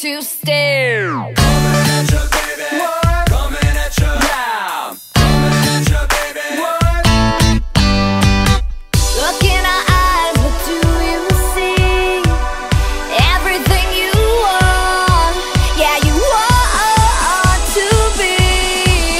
to stay. Coming at you, baby. What? Coming at you now. Coming at you, baby. What? Look in our eyes, what do you see? Everything you want, yeah, you want to be.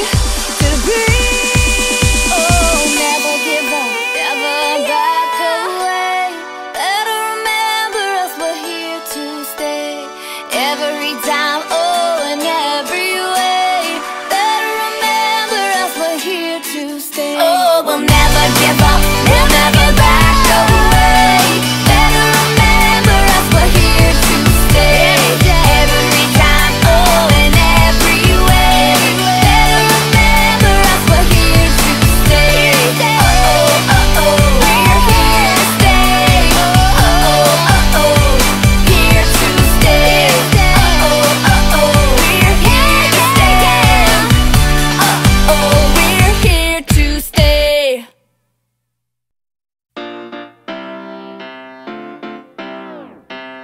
Oh, never give up, never back away. Better remember us, we're here to stay. Every time, oh, in every way. Better remember us, we're here to stay. Oh, we'll never give up, we'll never back away. Better remember us, we're here to stay. Every time, oh, in every way. Better remember us, we're here to stay. Oh, oh, oh, we're here to stay. Oh, oh, oh, here to stay. Oh, oh, oh, we're here to stay. Oh, oh, we're here to stay.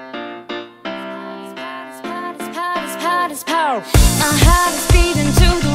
Power. My heart is beating to the